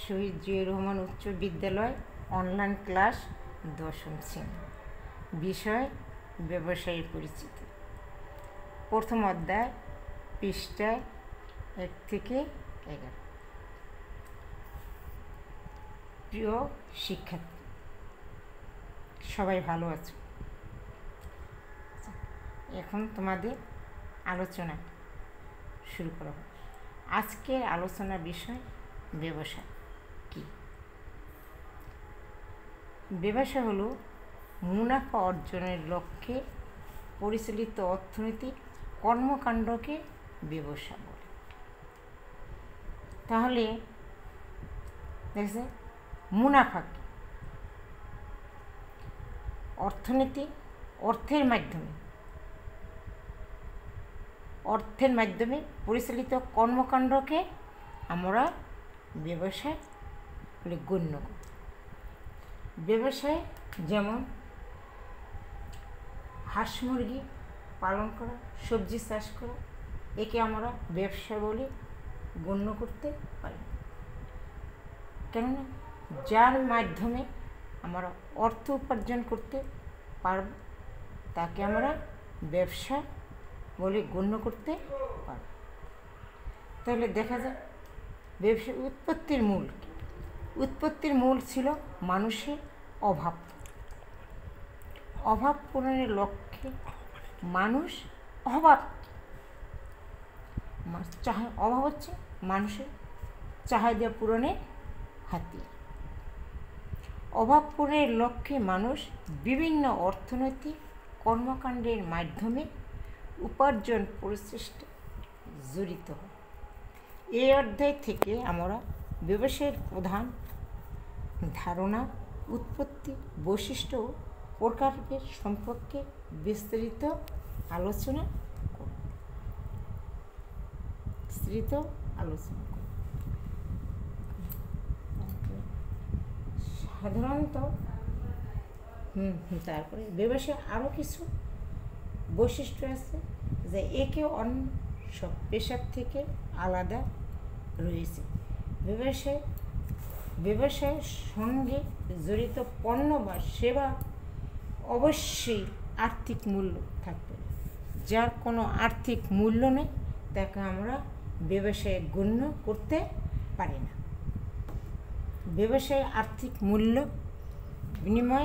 শহীদ জিয়াউর রহমান উচ্চ বিদ্যালয় online class 10ম শ্রেণী। বিষয় ব্যবসায়ী পরিচিতি। প্রথম অধ্যায়, পৃষ্ঠা 1 থেকে 11। প্রিয় শিক্ষার্থী, সবাই ভালো আছো? এখন তোমাদের আলোচনা শুরু করা হবে। আজকের আলোচনার বিষয় ব্যবসা কি। ব্যবসা হলো মুনাফা অর্জনের লক্ষ্যে পরিচালিত অর্থনৈতিক কর্মকাণ্ডকে ব্যবসা বলে। তাহলে দেখছে মুনাফা কি? অর্থনীতি অর্থের মাধ্যমে পরিচালিত কর্মকাণ্ডকে আমরা ব্যবসায় বলে গণ্য করি। ব্যবসায় যেমন হাঁস মুরগি পালন করা, সবজি চাষ করা, একে আমরা ব্যবসা বলে গণ্য করতে পারি। কেননা যার মাধ্যমে আমরা অর্থ উপার্জন করতে পারব তাকে আমরা ব্যবসা বলে গণ্য করতে পারব। তাহলে দেখা যায় ব্যবসার উৎপত্তির মূল ছিল মানুষের অভাব পূরণের লক্ষ্যে মানুষ অভাব হচ্ছে মানুষের চাহিদা পূরণের হাতিয়ার। অভাব পূরণের লক্ষ্যে মানুষ বিভিন্ন অর্থনৈতিক কর্মকাণ্ডের মাধ্যমে উপার্জন প্রচেষ্টা জড়িত হয়। এই অধ্যায় থেকে আমরা ব্যবসায়ের প্রধান ধারণা, উৎপত্তি, বৈশিষ্ট্য ও প্রকারভেদ সম্পর্কে বিস্তারিত আলোচনা করব। সাধারণত তারপরে ব্যবসায় আরও কিছু বৈশিষ্ট্য আছে যা একে অন্য সব পেশার থেকে আলাদা রয়েছে। ব্যবসায়ের সঙ্গে জড়িত পণ্য বা সেবা অবশ্যই আর্থিক মূল্য থাকবে। যার কোনো আর্থিক মূল্য নেই তাকে আমরা ব্যবসায়ে গণ্য করতে পারি না। ব্যবসায়ে আর্থিক মূল্য বিনিময়